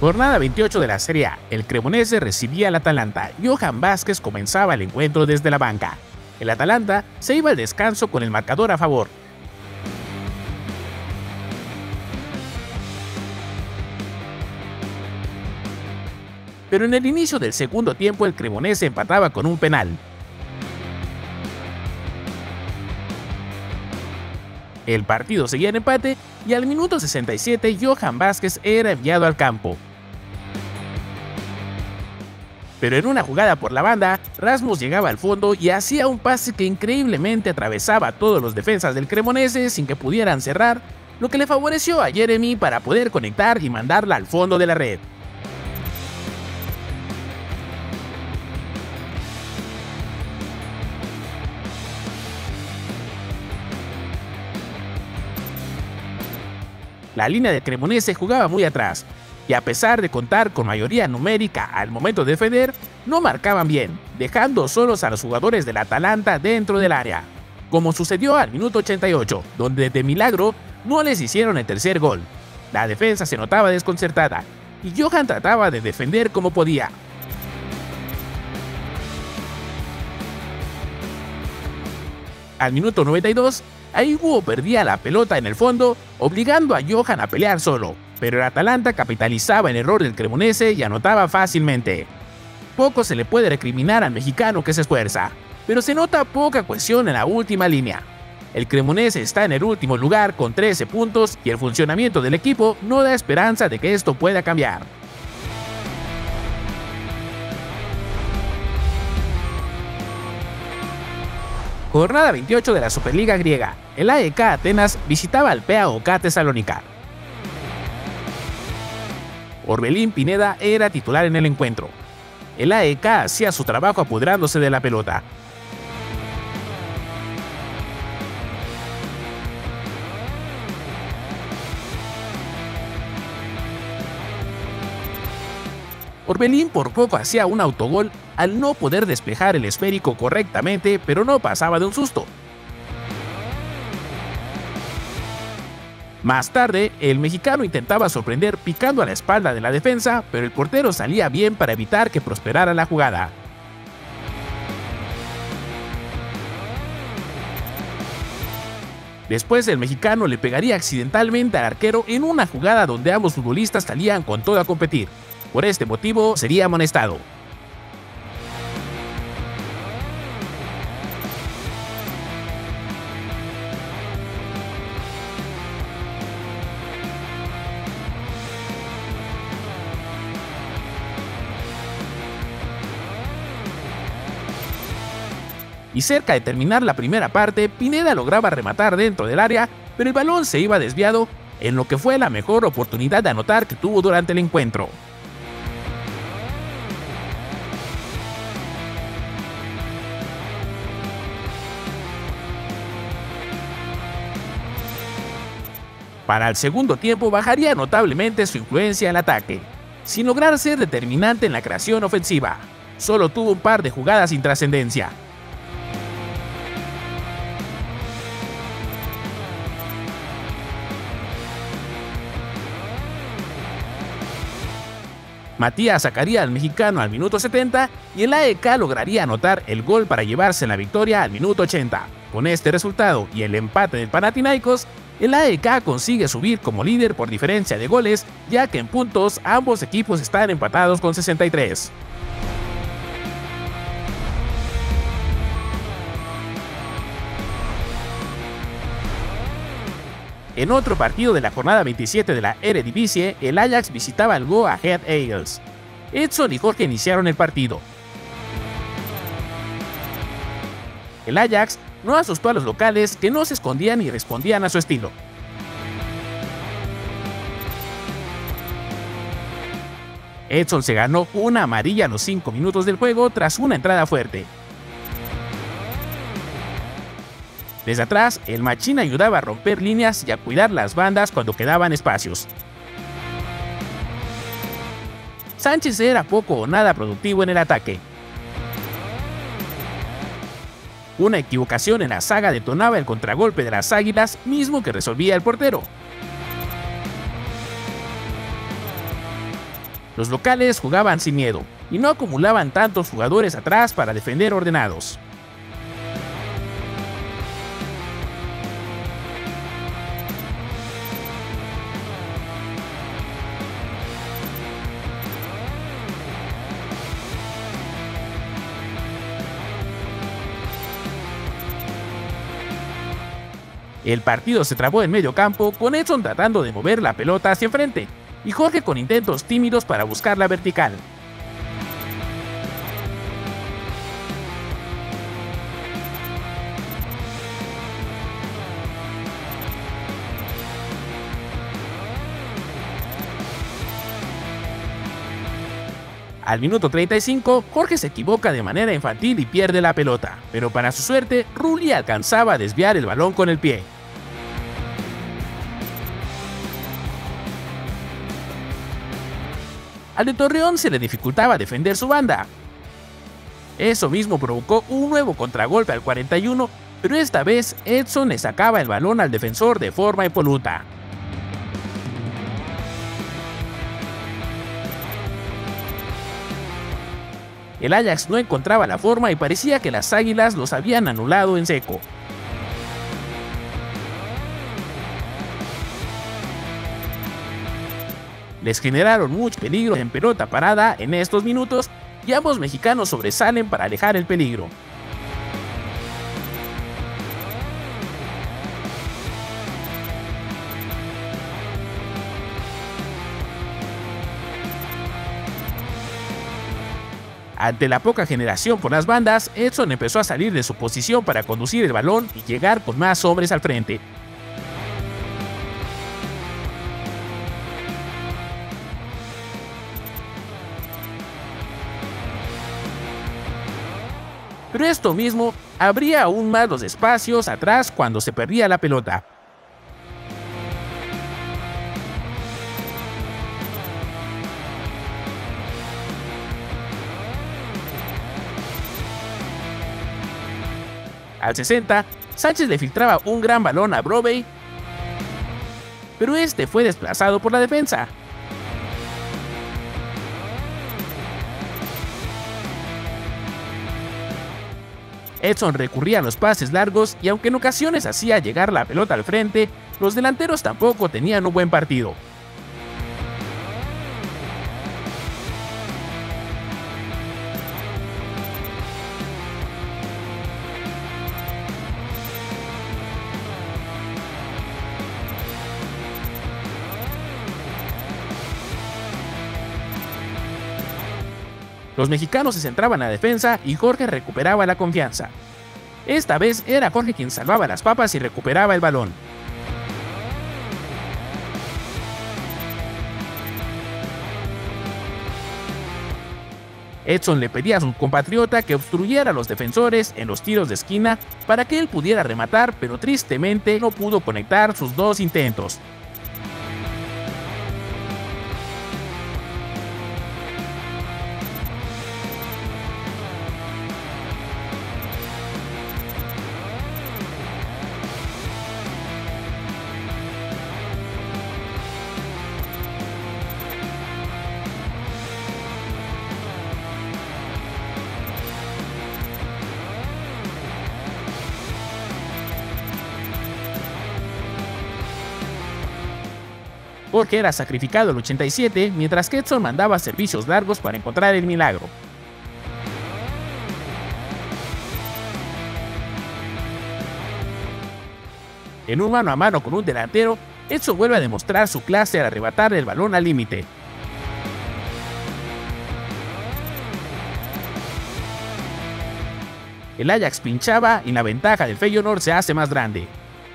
Jornada 28 de la Serie A. El Cremonese recibía al Atalanta. Johan Vázquez comenzaba el encuentro desde la banca. El Atalanta se iba al descanso con el marcador a favor. Pero en el inicio del segundo tiempo el Cremonese empataba con un penal. El partido seguía en empate y al minuto 67 Johan Vázquez era enviado al campo. Pero en una jugada por la banda, Rasmus llegaba al fondo y hacía un pase que increíblemente atravesaba a todos los defensas del Cremonese sin que pudieran cerrar, lo que le favoreció a Jeremy para poder conectar y mandarla al fondo de la red. La línea del Cremonese jugaba muy atrás, y a pesar de contar con mayoría numérica al momento de defender, no marcaban bien, dejando solos a los jugadores del Atalanta dentro del área, como sucedió al minuto 88, donde de milagro no les hicieron el tercer gol. La defensa se notaba desconcertada, y Johan trataba de defender como podía. Al minuto 92, Hugo perdía la pelota en el fondo, obligando a Johan a pelear solo, pero el Atalanta capitalizaba el error del Cremonese y anotaba fácilmente. Poco se le puede recriminar al mexicano que se esfuerza, pero se nota poca cohesión en la última línea. El Cremonese está en el último lugar con 13 puntos y el funcionamiento del equipo no da esperanza de que esto pueda cambiar. Jornada 28 de la Superliga griega. El AEK Atenas visitaba al PAOK Tesalónica. Orbelín Pineda era titular en el encuentro. El AEK hacía su trabajo apoderándose de la pelota. Orbelín por poco hacía un autogol al no poder despejar el esférico correctamente, pero no pasaba de un susto. Más tarde, el mexicano intentaba sorprender picando a la espalda de la defensa, pero el portero salía bien para evitar que prosperara la jugada. Después el mexicano le pegaría accidentalmente al arquero en una jugada donde ambos futbolistas salían con todo a competir. Por este motivo sería amonestado. Y cerca de terminar la primera parte, Pineda lograba rematar dentro del área, pero el balón se iba desviado en lo que fue la mejor oportunidad de anotar que tuvo durante el encuentro. Para el segundo tiempo bajaría notablemente su influencia en el ataque, sin lograr ser determinante en la creación ofensiva. Solo tuvo un par de jugadas sin trascendencia. Matías sacaría al mexicano al minuto 70 y el AEK lograría anotar el gol para llevarse la victoria al minuto 80. Con este resultado y el empate del Panathinaikos, el AEK consigue subir como líder por diferencia de goles, ya que en puntos ambos equipos están empatados con 63. En otro partido de la jornada 27 de la Eredivisie, el Ajax visitaba al Go Ahead Eagles. Edson y Jorge iniciaron el partido. El Ajax no asustó a los locales, que no se escondían y respondían a su estilo. Edson se ganó una amarilla a los 5 minutos del juego tras una entrada fuerte. Desde atrás, el Machín ayudaba a romper líneas y a cuidar las bandas cuando quedaban espacios. Sánchez era poco o nada productivo en el ataque. Una equivocación en la saga detonaba el contragolpe de las Águilas, mismo que resolvía el portero. Los locales jugaban sin miedo y no acumulaban tantos jugadores atrás para defender ordenados. El partido se trabó en medio campo, con Edson tratando de mover la pelota hacia enfrente y Jorge con intentos tímidos para buscar la vertical. Al minuto 35, Jorge se equivoca de manera infantil y pierde la pelota, pero para su suerte, Rulli alcanzaba a desviar el balón con el pie. Al de Torreón se le dificultaba defender su banda. Eso mismo provocó un nuevo contragolpe al 41, pero esta vez Edson le sacaba el balón al defensor de forma impoluta. El Ajax no encontraba la forma y parecía que las Águilas los habían anulado en seco. Les generaron mucho peligro en pelota parada en estos minutos y ambos mexicanos sobresalen para alejar el peligro. Ante la poca generación por las bandas, Edson empezó a salir de su posición para conducir el balón y llegar con más hombres al frente. Pero esto mismo abría aún más los espacios atrás cuando se perdía la pelota. Al 60, Sánchez le filtraba un gran balón a Brobbey, pero este fue desplazado por la defensa. Edson recurría a los pases largos y aunque en ocasiones hacía llegar la pelota al frente, los delanteros tampoco tenían un buen partido. Los mexicanos se centraban a la defensa y Jorge recuperaba la confianza. Esta vez era Jorge quien salvaba las papas y recuperaba el balón. Edson le pedía a su compatriota que obstruyera a los defensores en los tiros de esquina para que él pudiera rematar, pero tristemente no pudo conectar sus dos intentos. Jorge era sacrificado el 87, mientras que Edson mandaba servicios largos para encontrar el milagro. En un mano a mano con un delantero, Edson vuelve a demostrar su clase al arrebatar el balón al límite. El Ajax pinchaba y la ventaja del Feyenoord se hace más grande.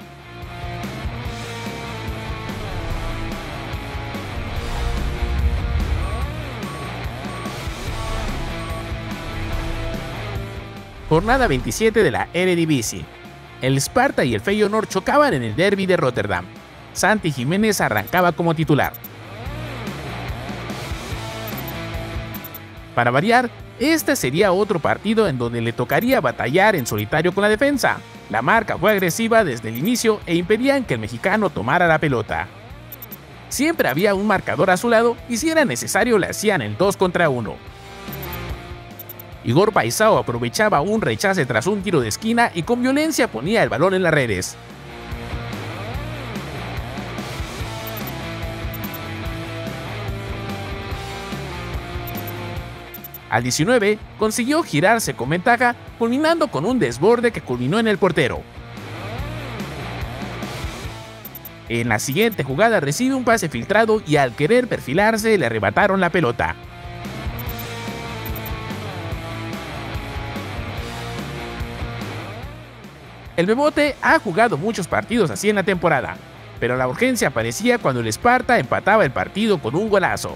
Jornada 27 de la Eredivisie. El Sparta y el Feyenoord chocaban en el derbi de Rotterdam. Santi Jiménez arrancaba como titular. Para variar, este sería otro partido en donde le tocaría batallar en solitario con la defensa. La marca fue agresiva desde el inicio e impedían que el mexicano tomara la pelota. Siempre había un marcador a su lado y si era necesario le hacían el 2 contra 1. Igor Paisao aprovechaba un rechace tras un tiro de esquina y con violencia ponía el balón en las redes. Al 19, consiguió girarse con ventaja, culminando con un desborde que culminó en el portero. En la siguiente jugada recibe un pase filtrado y al querer perfilarse le arrebataron la pelota. El Bebote ha jugado muchos partidos así en la temporada, pero la urgencia aparecía cuando el Sparta empataba el partido con un golazo.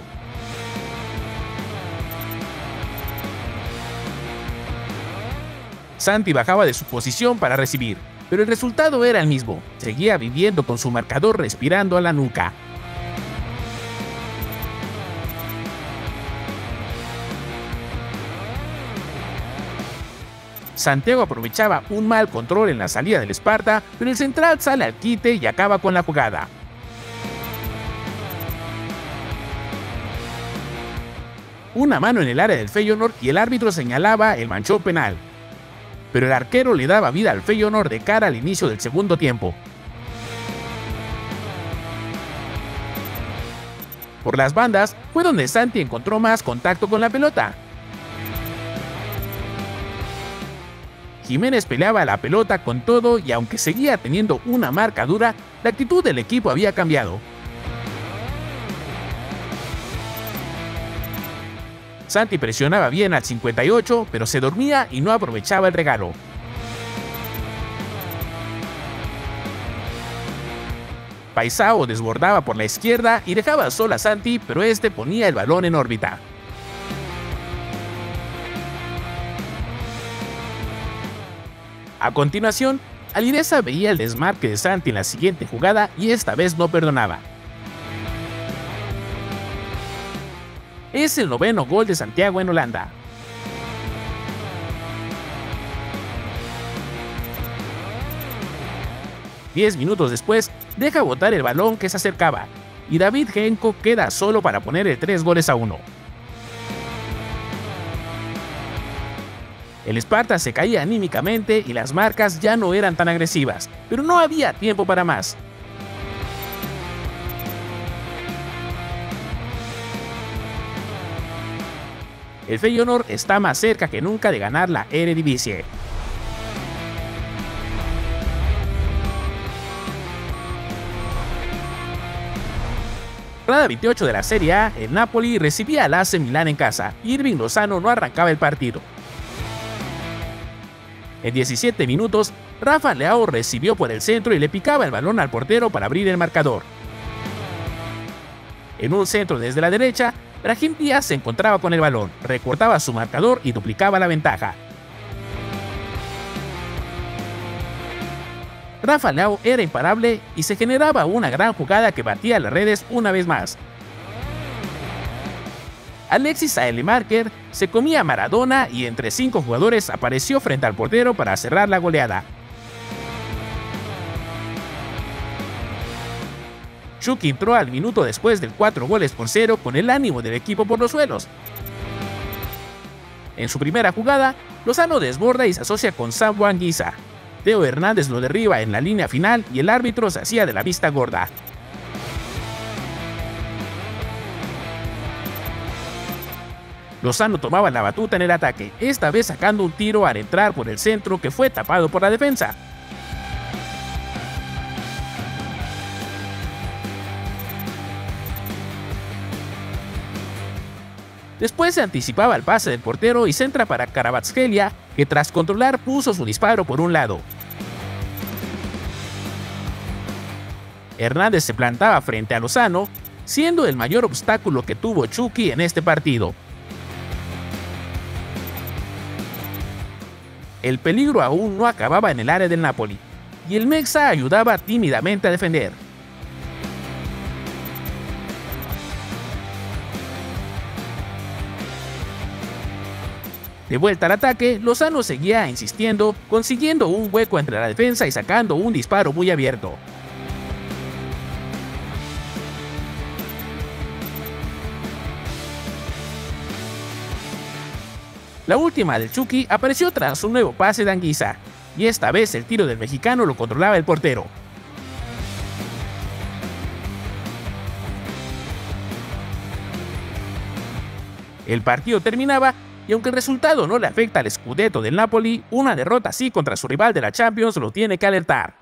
Santi bajaba de su posición para recibir, pero el resultado era el mismo. Seguía viviendo con su marcador respirando a la nuca. Santiago aprovechaba un mal control en la salida del Sparta, pero el central sale al quite y acaba con la jugada. Una mano en el área del Feyenoord y el árbitro señalaba el manchón penal, pero el arquero le daba vida al Feyenoord de cara al inicio del segundo tiempo. Por las bandas fue donde Santi encontró más contacto con la pelota. Jiménez peleaba la pelota con todo y aunque seguía teniendo una marca dura, la actitud del equipo había cambiado. Santi presionaba bien al 58, pero se dormía y no aprovechaba el regalo. Paisao desbordaba por la izquierda y dejaba sola a Santi, pero este ponía el balón en órbita. A continuación, Alireza veía el desmarque de Santi en la siguiente jugada y esta vez no perdonaba. Es el 9º gol de Santiago en Holanda. Diez minutos después, deja botar el balón que se acercaba, y David Genco queda solo para poner el 3-1. El Sparta se caía anímicamente y las marcas ya no eran tan agresivas, pero no había tiempo para más. El Feyenoord está más cerca que nunca de ganar la Eredivisie. Jornada 28 de la Serie A, el Napoli recibía al AC Milán en casa y Irving Lozano no arrancaba el partido. En 17 minutos, Rafa Leao recibió por el centro y le picaba el balón al portero para abrir el marcador. En un centro desde la derecha, Brahim Díaz se encontraba con el balón, recortaba su marcador y duplicaba la ventaja. Rafa Leao era imparable y se generaba una gran jugada que batía las redes una vez más. Alexis Saelemaeker se comía a Maradona y entre 5 jugadores apareció frente al portero para cerrar la goleada. Chucky entró al minuto después del 4-0 con el ánimo del equipo por los suelos. En su primera jugada, Lozano desborda y se asocia con Sam Anguissa. Theo Hernández lo derriba en la línea final y el árbitro se hacía de la vista gorda. Lozano tomaba la batuta en el ataque, esta vez sacando un tiro al entrar por el centro que fue tapado por la defensa. Después se anticipaba el pase del portero y centra para Kvaratskhelia, que tras controlar puso su disparo por un lado. Hernández se plantaba frente a Lozano, siendo el mayor obstáculo que tuvo Chucky en este partido. El peligro aún no acababa en el área del Napoli, y el Mexa ayudaba tímidamente a defender. De vuelta al ataque, Lozano seguía insistiendo, consiguiendo un hueco entre la defensa y sacando un disparo muy abierto. La última del Chucky apareció tras un nuevo pase de Anguissa, y esta vez el tiro del mexicano lo controlaba el portero. El partido terminaba, y aunque el resultado no le afecta al scudetto del Napoli, una derrota así contra su rival de la Champions lo tiene que alertar.